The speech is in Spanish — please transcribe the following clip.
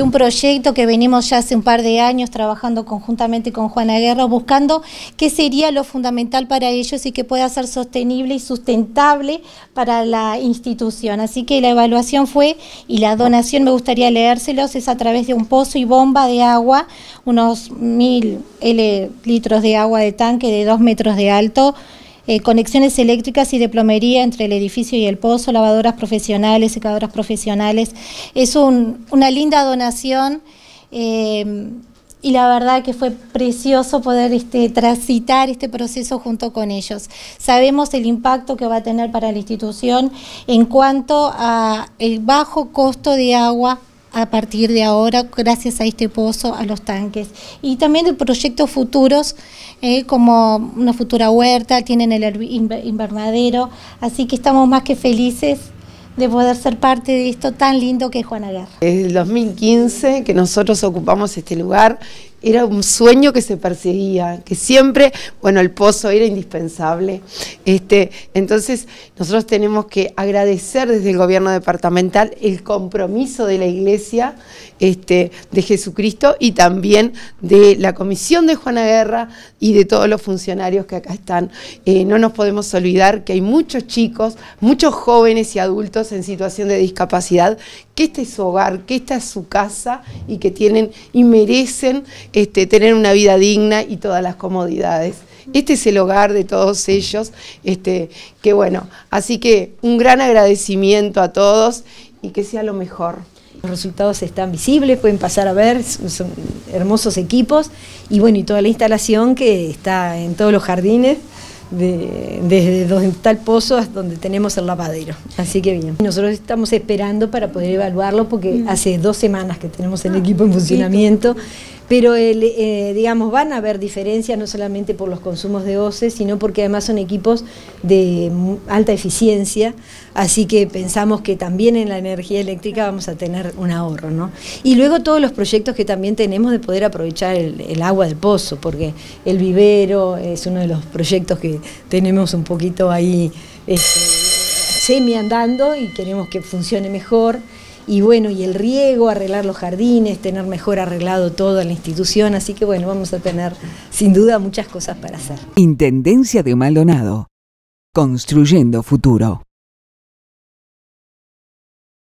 un proyecto que venimos ya hace un par de años trabajando conjuntamente con Juana Guerra, buscando qué sería lo fundamental para ellos y que pueda ser sostenible y sustentable para la institución. Así que la evaluación fue, y la donación, me gustaría leérselos, es a través de un pozo y bomba de agua, unos 1000 litros de agua de tanque de 2 metros de alto, conexiones eléctricas y de plomería entre el edificio y el pozo, lavadoras profesionales, secadoras profesionales. Es una linda donación y la verdad que fue precioso poder transitar este proceso junto con ellos. Sabemos el impacto que va a tener para la institución en cuanto a el bajo costo de agua a partir de ahora, gracias a este pozo, a los tanques. Y también de proyectos futuros, como una futura huerta, tienen el invernadero, así que estamos más que felices de poder ser parte de esto tan lindo que es Juana Guerra. Desde el 2015 que nosotros ocupamos este lugar, era un sueño que se perseguía, que siempre, bueno, el pozo era indispensable. Entonces, nosotros tenemos que agradecer desde el gobierno departamental el compromiso de la Iglesia de Jesucristo y también de la comisión de Juana Guerra y de todos los funcionarios que acá están. No nos podemos olvidar que hay muchos chicos, muchos jóvenes y adultos en situación de discapacidad, que este es su hogar, que esta es su casa y que tienen y merecen tener una vida digna y todas las comodidades. Este es el hogar de todos ellos, que bueno, así que un gran agradecimiento a todos y que sea lo mejor. Los resultados están visibles, pueden pasar a ver, son hermosos equipos y bueno, y toda la instalación que está en todos los jardines, desde donde está el pozo hasta donde tenemos el lavadero, así que bien. Nosotros estamos esperando para poder evaluarlo porque hace 2 semanas que tenemos el equipo en funcionamiento, pero digamos, van a haber diferencias no solamente por los consumos de OCE, sino porque además son equipos de alta eficiencia, así que pensamos que también en la energía eléctrica vamos a tener un ahorro, ¿no? Y luego todos los proyectos que también tenemos de poder aprovechar el agua del pozo, porque el vivero es uno de los proyectos que tenemos un poquito ahí semi andando y queremos que funcione mejor. Y bueno, y el riego, arreglar los jardines, tener mejor arreglado toda la institución, así que bueno, vamos a tener sin duda muchas cosas para hacer. Intendencia de Maldonado, construyendo futuro.